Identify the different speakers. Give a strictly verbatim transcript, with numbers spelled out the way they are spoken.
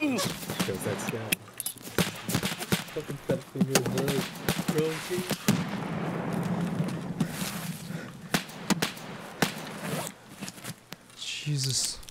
Speaker 1: Because that scout. Fucking fat finger hood. Bro,
Speaker 2: Jesus.